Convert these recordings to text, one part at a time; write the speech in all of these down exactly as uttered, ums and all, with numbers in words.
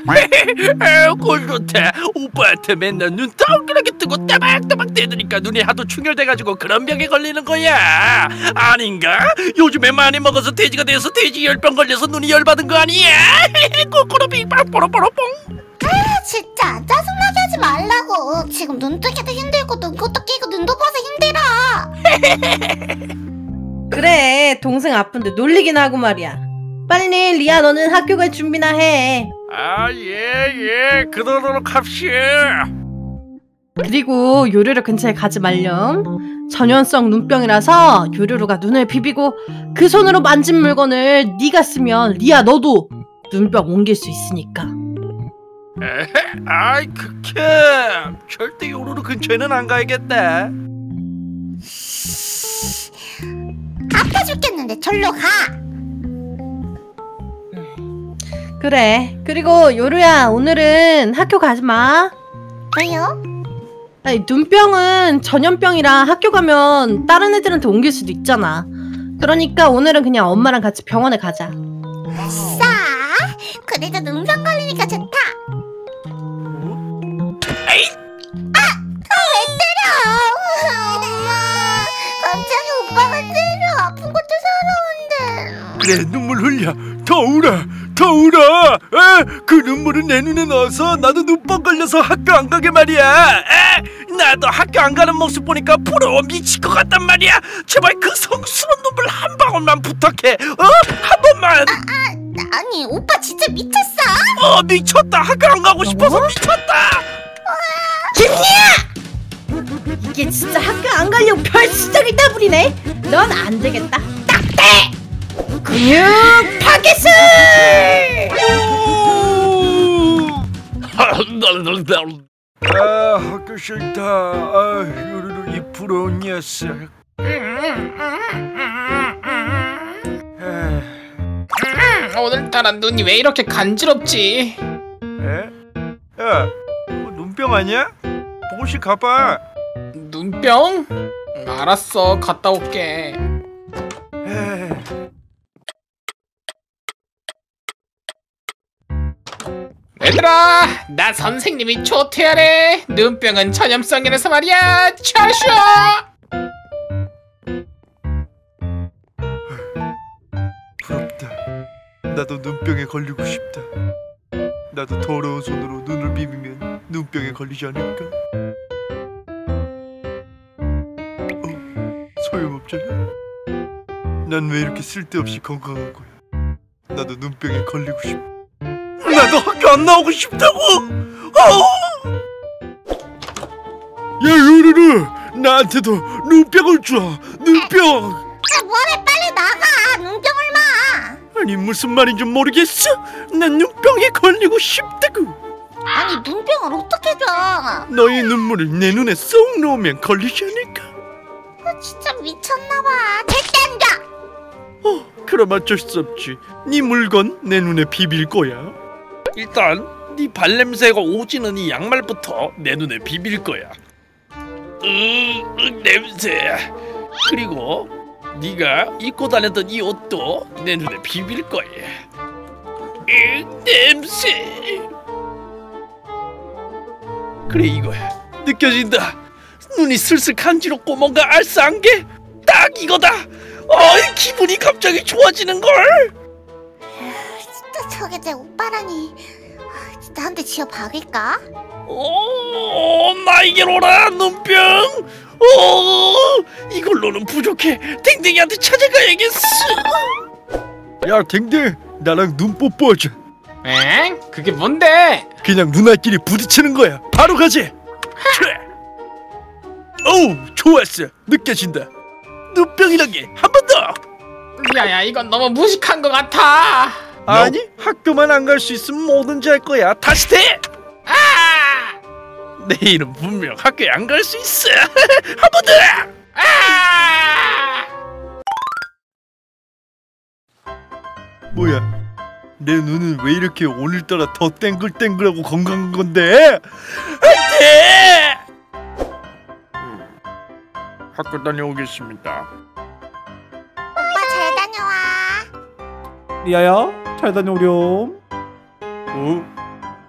꼴 좋다. 오빠한테 맨날 눈 동그랗게 뜨고 따박따박 대드니까 눈이 하도 충혈돼가지고 그런 병에 걸리는 거야. 아닌가? 요즘에 많이 먹어서 돼지가 돼서 돼지 열병 걸려서 눈이 열받은 거 아니야? 꼬꼬로빙 뽀로뽀로뽕. 아 진짜 짜증나게 하지 말라고. 지금 눈 뜨기도 힘들고 눈곱도 끼고 눈도 벗어 힘들어. 그래 동생 아픈데 놀리긴 하고 말이야. 빨리 리아 너는 학교 갈 준비나 해. 아 예 예 그러도록 합시다. 그리고 요루루 근처에 가지 말렴. 전염성 눈병이라서 요루루가 눈을 비비고 그 손으로 만진 물건을 네가 쓰면 리아 너도 눈병 옮길 수 있으니까. 에헤, 아이 극혐. 절대 요루루 근처에는 안 가야겠다. 아파 죽겠는데 절로 가. 그래. 그리고 요루야 오늘은 학교 가지마. 왜요? 아니, 눈병은 전염병이라 학교 가면 다른 애들한테 옮길 수도 있잖아. 그러니까 오늘은 그냥 엄마랑 같이 병원에 가자. 싸. 그래도 눈병 걸리니까 좋다. 에이! 아! 아 왜 때려! 엄마! 갑자기 오빠가 때려. 아픈 것도 서러운데. 그래 눈물 흘려. 더 울어 더 울어. 에? 그 눈물은 내 눈에 넣어서 나도 눈병 걸려서 학교 안 가게 말이야. 에? 나도 학교 안 가는 모습 보니까 부러워 미칠 것 같단 말이야. 제발 그 성스러운 눈물 한 방울만 부탁해. 어? 한 번만. 아, 아, 아니 오빠 진짜 미쳤어? 어 미쳤다. 학교 안 가고 싶어서 뭐? 미쳤다. 김리야! 이게 진짜 학교 안 가려고 별 수작을 따부리네. 넌 안 되겠다. 딱대! 근육 파괴술! 아 학교 싫다. 아 요루루 이 부러운 녀석. 오늘따라 눈이 왜 이렇게 간지럽지? 에? 야, 뭐 눈병 아니야? 보고씩 가봐. 눈병? 알았어, 갔다 올게. 에이. 얘들아, 나 선생님이 조퇴하래. 눈병은 전염성이라서 말이야. 차쇼! 부럽다. 나도 눈병에 걸리고 싶다. 나도 더러운 손으로 눈을 비비면 눈병에 걸리지 않을까? 어, 소용없잖아. 난 왜 이렇게 쓸데없이 건강한 거야? 나도 눈병에 걸리고 싶어. 나도 학교 안 나오고 싶다고! 어! 야 요루루! 나한테도 눈병을 줘! 눈병! 아 뭐래 빨리 나가. 눈병을 마. 아니 무슨 말인지 모르겠어? 난 눈병에 걸리고 싶다고! 아니 눈병을 어떻게 줘? 너의 눈물을 내 눈에 쏙 넣으면 걸리지 않을까? 아, 진짜 미쳤나봐. 절대 안 줘. 어, 그럼 어쩔 수 없지. 네 물건 내 눈에 비빌 거야. 일단 네 발냄새가 오지는 이 양말부터 내 눈에 비빌 거야. 으, 으 냄새. 그리고 네가 입고 다녔던 이 옷도 내 눈에 비빌 거야. 으, 냄새. 그래 이거야. 느껴진다. 눈이 슬슬 간지럽고 뭔가 알싸한 게 딱 이거다. 어이 기분이 갑자기 좋아지는걸. 진짜 저게 내 오빠라니. 아, 진짜 한 대 지어 박을까? 오 나에게로라 눈병. 오 이걸로는 부족해. 댕댕이한테 찾아가야겠어. 야 댕댕 나랑 눈 뽀뽀하자. 엥? 그게 뭔데? 그냥 누나끼리 부딪히는 거야. 바로 가지. 어우 좋았어. 느껴진다. 눈병이란 게 한 번 더. 야야, 이건 너무 무식한 것 같아. 아니 학교만 안 갈 수 있으면 뭐든지 할 거야. 다시 돼. 아! 내일은 분명 학교에 안 갈 수 있어. 한 번 더. 아! 뭐야? 내 눈은 왜 이렇게 오늘따라 더 땡글땡글하고 건강한 건데? 안돼! 학교 다녀오겠습니다. 오빠 잘 다녀와. 리아야 잘 다녀오렴. 어?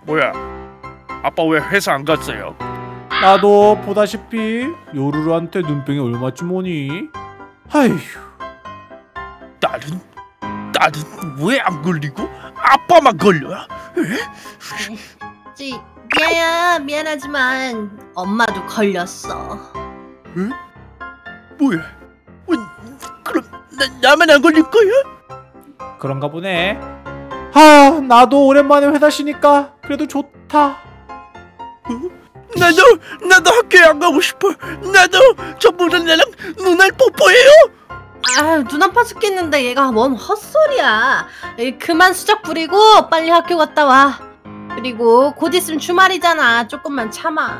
뭐야? 아빠 왜 회사 안 갔어요? 나도 보다시피 요루루한테 눈병이 얼마쯤 오니? 아휴. 딸은? 딸은 왜 안 걸리고 아빠만 걸려? 지, 미아야 미안하지만 엄마도 걸렸어. 응? 뭐야? 어, 그럼 나, 나만 안 걸릴 거야? 그런가 보네. 아, 나도 오랜만에 회사 쉬니까 그래도 좋다. 어? 나도 나도 학교에 안 가고 싶어. 나도 저분은 나랑 눈알 뽀뽀해요. 아, 눈 아파 죽겠는데 얘가 뭔 헛소리야. 에이, 그만 수작 부리고 빨리 학교 갔다 와. 그리고 곧 있으면 주말이잖아. 조금만 참아.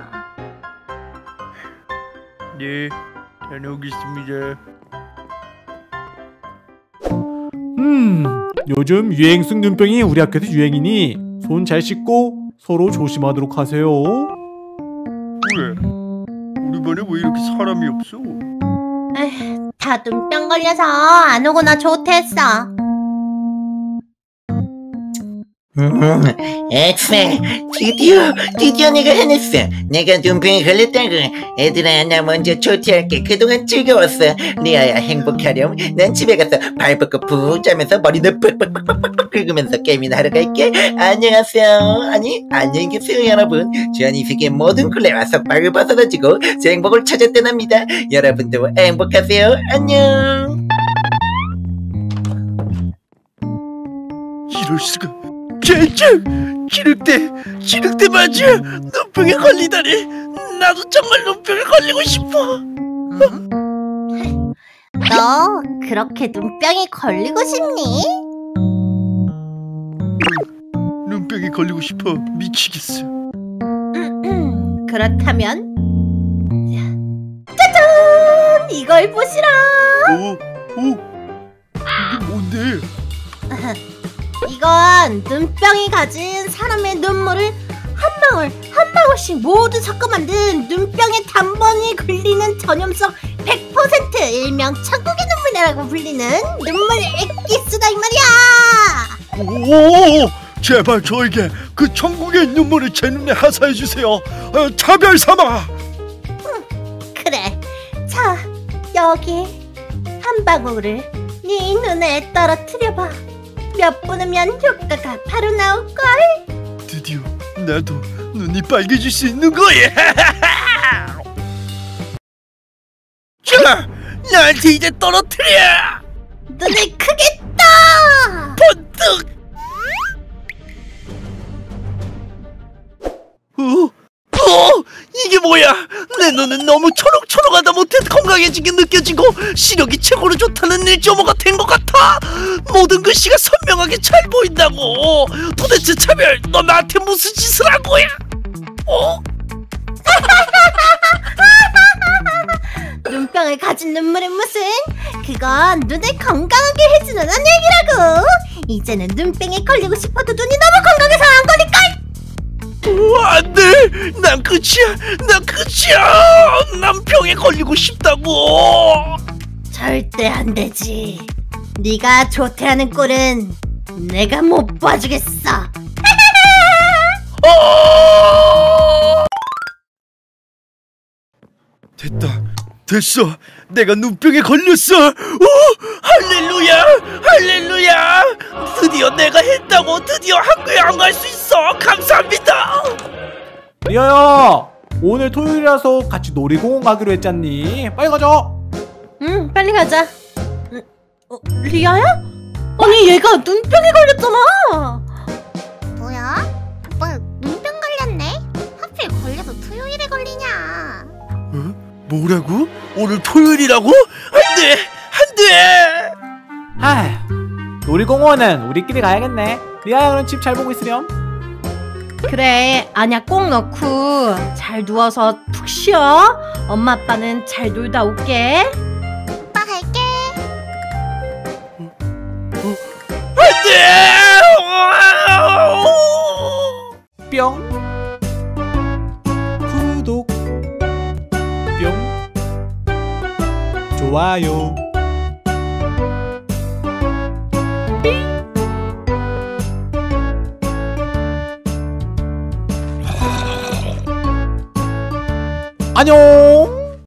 네, 다녀오겠습니다. 음, 요즘 유행성 눈병이 우리 학교에서 유행이니 손 잘 씻고 서로 조심하도록 하세요. 왜? 우리 반에 왜 이렇게 사람이 없어? 에휴, 다 눈병 걸려서 안 오거나 좋댔어. 엑셀, 드디어 드디어 내가 해냈어. 내가 눈병에 걸렸다고. 얘들아, 나 먼저 조퇴할게. 그동안 즐거웠어. 리아야, 행복하렴. 난 집에 가서 발 뻗고 푹 자면서 머리는 빡빡빡빡빡 긁으면서 게임이나 하러 갈게. 안녕하세요. 아니, 안녕히 계세요, 여러분. 주한 이 세계 모든 굴레와 속박을 벗어던지고 제 행복을 찾아 떠납니다. 여러분도 행복하세요. 안녕. 이럴 수가. 젠장! 기륵대! 기륵대 맞아! 눈병에 걸리다니! 나도 정말 눈병에 걸리고 싶어! 너 그렇게 눈병이 걸리고 싶니? 눈병에 걸리고 싶어 미치겠어. 그렇다면 짜잔! 이걸 보시라! 오! 오! 이게 뭔데? 이건 눈병이 가진 사람의 눈물을 한 방울 한 방울씩 모두 섞어 만든 눈병의 단번이 걸리는 전염성 백 퍼센트 일명 천국의 눈물이라고 불리는 눈물 엑기스다 이 말이야. 오! 제발 저에게 그 천국의 눈물을 제 눈에 하사해 주세요. 어, 차별 삼아. 응, 그래. 자, 여기 한 방울을 네 눈에 떨어뜨려봐. 몇 분 후면 효과가 바로 나올걸. 드디어 나도 눈이 빨개질 수 있는 거야. 자, 나한테 이제 떨어뜨려. 눈을 크게 떠. 번뜩. 어? 어? 이게 뭐야? 내 눈은 너무 초록초록하다 못해 건강해지게 느껴지고 시력이 최고로 좋다는 일점오가 된 것 같아. 모든 글씨가 선명하게 잘 보인다고. 도대체 차별, 너 나한테 무슨 짓을 한 거야? 어? 눈병을 가진 눈물은 무슨? 그건 눈을 건강하게 해주는 얘기라고. 이제는 눈병에 걸리고 싶어도 눈이 너무 건강해서 안 걸릴걸. 어, 안돼. 난 끝이야. 난 끝이야. 난 병에 걸리고 싶다고. 절대 안 되지. 네가 조퇴하는 꼴은 내가 못 봐주겠어. 어! 됐다. 됐어. 내가 눈병에 걸렸어. 오! 할렐루야! 할렐루야! 드디어 내가 했다고. 드디어 학교에 안 갈 수 있어. 감사합니다. 리아야, 오늘 토요일이라서 같이 놀이공원 가기로 했잖니. 빨리 가자. 응, 빨리 가자. 응, 어, 리아야? 아니, 얘가 눈병에 걸렸잖아. 뭐야? 오빠 눈병 걸렸네? 하필 걸려서 토요일에 걸리냐? 어? 뭐라고? 오늘 토요일이라고? 안돼! 안돼! 아휴, 놀이공원은 우리끼리 가야겠네. 리아야, 그럼 집 잘 보고 있으렴. 그래, 안약 꼭 넣고 잘 누워서 푹 쉬어. 엄마 아빠는 잘 놀다 올게. 오빠 갈게. 안돼! 뿅. 구독. 뿅. 좋아요. 안녕.